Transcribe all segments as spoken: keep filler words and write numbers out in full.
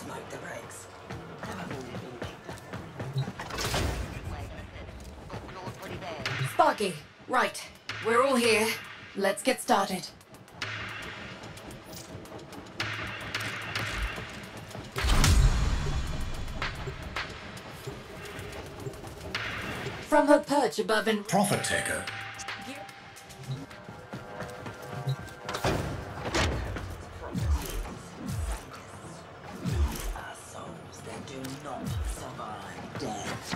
Smoke the brakes. Sparky, right. We're all here. Let's get started. From her perch above in Profit taker. Are souls that do not survive death.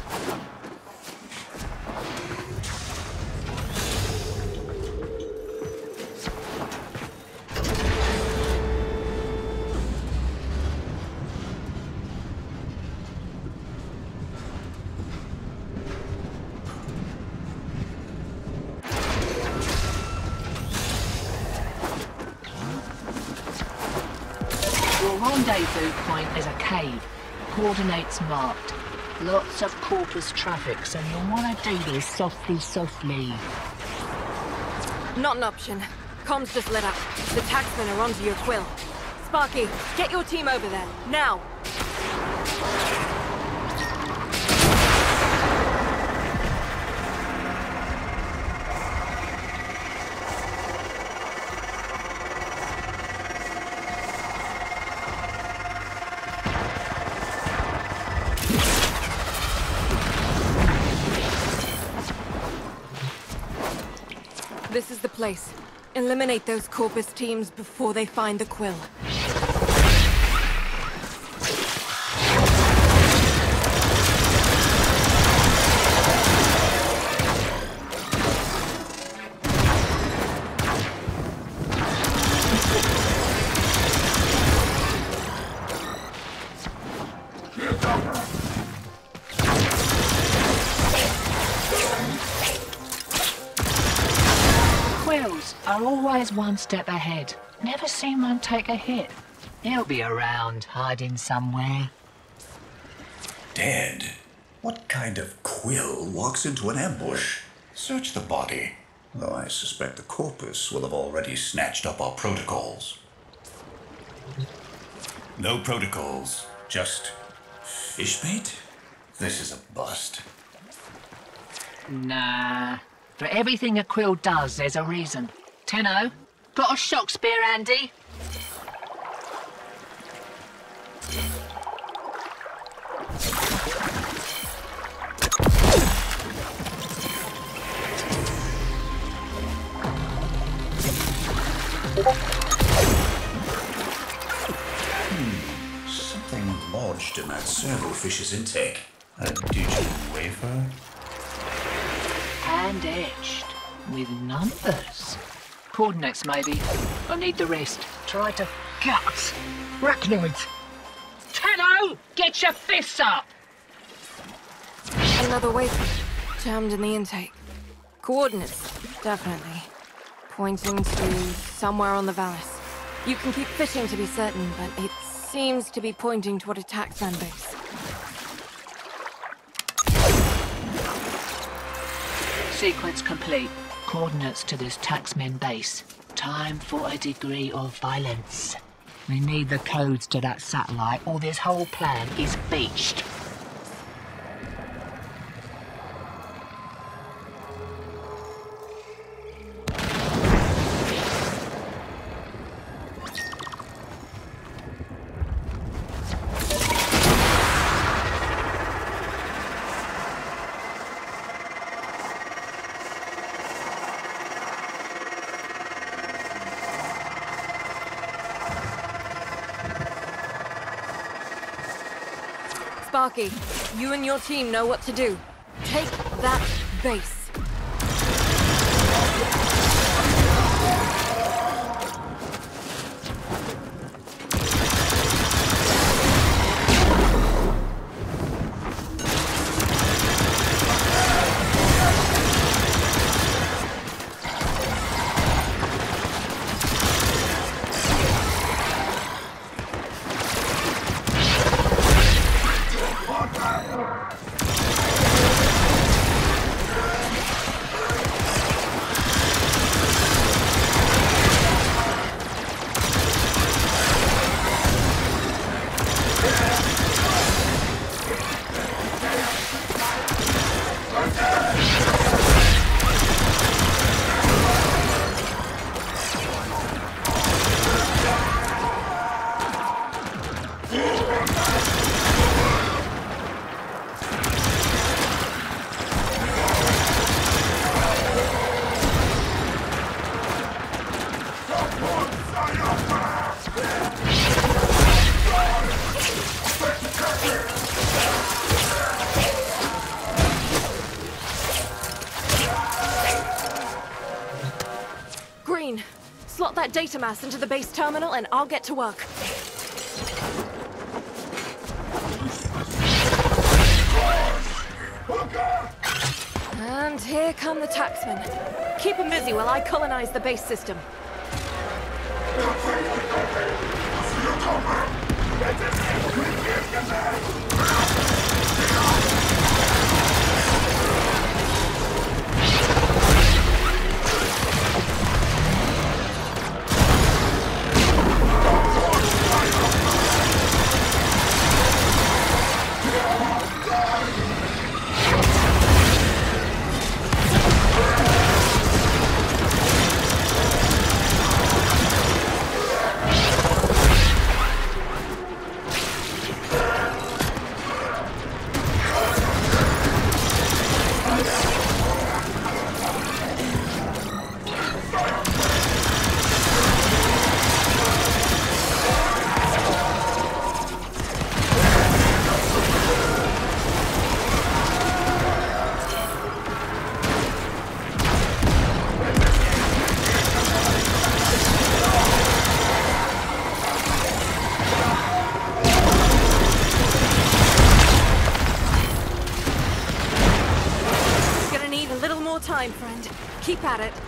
Your rendezvous point is a cave. Coordinates marked. Lots of Corpus traffic, so you'll want to do this softly, softly. Not an option. Comms just lit up. The taxmen are onto your quill. Sparky, get your team over there, now! This is the place. Eliminate those Corpus teams before they find the quill. Quills are always one step ahead. Never seen one take a hit. He'll be around, hiding somewhere. Dead. What kind of quill walks into an ambush? Search the body. Though I suspect the Corpus will have already snatched up our protocols. No protocols, just fish bait? This is a bust. Nah. For everything a quill does, there's a reason. Tenno, got a shock spear, Andy? Hmm. Something lodged in that servofish's intake. A digital wafer? And etched. With numbers. Coordinates, maybe. I need the rest. Try to gut. Arachnoids. Tenno, get your fists up! Another wafer. Jammed in the intake. Coordinates, definitely. Pointing to somewhere on the Valis. You can keep fishing to be certain, but it seems to be pointing toward a taxman base. Sequence complete. Coordinates to this taxman base. Time for a degree of violence. We need the codes to that satellite, or this whole plan is beached. Sparky, you and your team know what to do. Take that base. Green, slot that data mass into the base terminal and I'll get to work. And here come the taxmen. Keep them busy while I colonize the base system. Time, friend. Keep at it.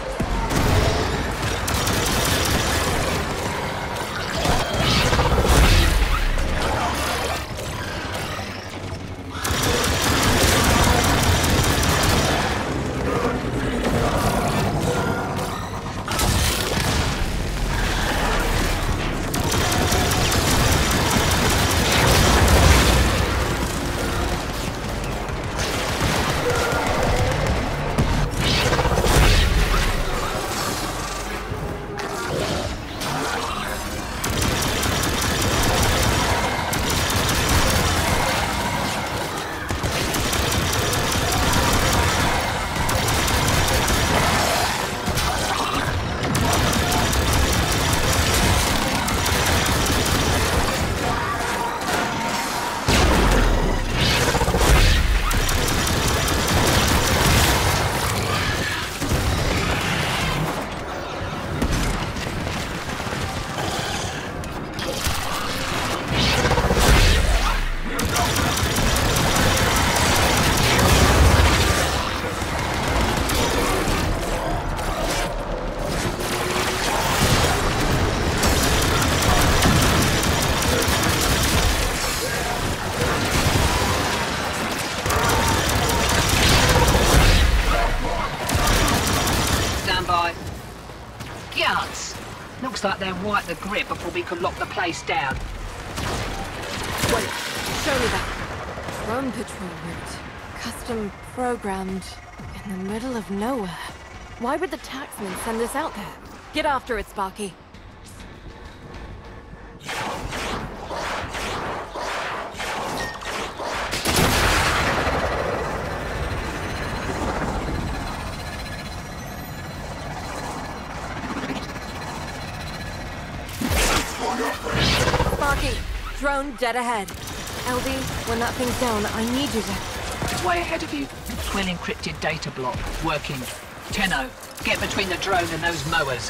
Looks like they'll wipe the grip before we can lock the place down. Wait, show me that. Drone patrol route. Custom programmed in the middle of nowhere. Why would the taxman send us out there? Get after it, Sparky. Sparky, drone dead ahead. L D, when that thing's down, I need you to... Way ahead of you. Quill encrypted data block. Working. Tenno, get between the drone and those mowers.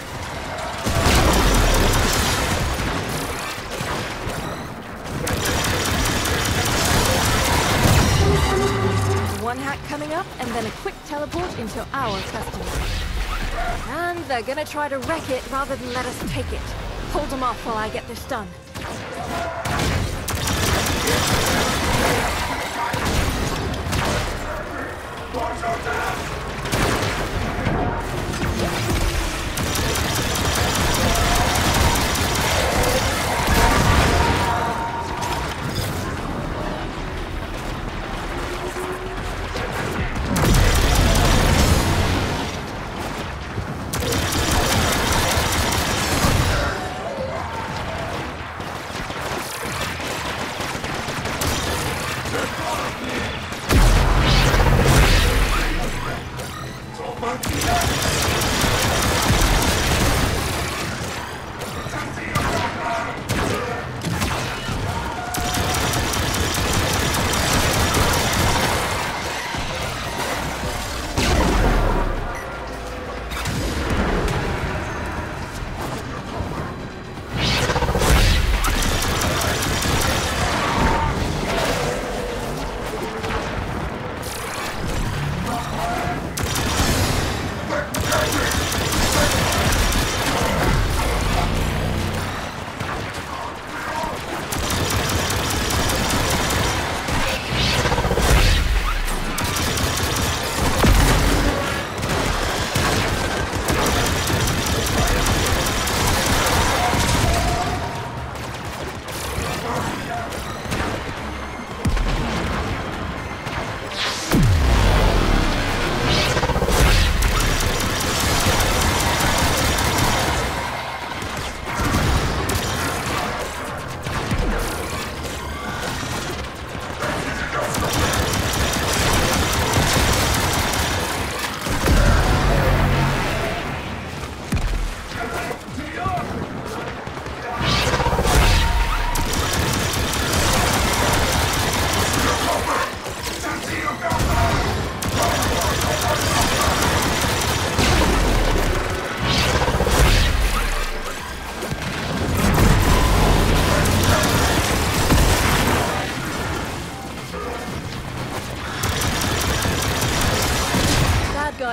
One hack coming up, and then a quick teleport into our custody. And they're gonna try to wreck it rather than let us take it. Hold them off while I get this done.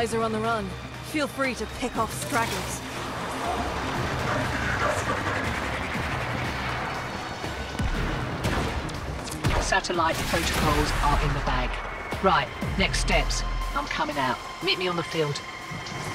guys are on the run. Feel free to pick off stragglers. Satellite protocols are in the bag. Right, next steps. I'm coming out. Meet me on the field.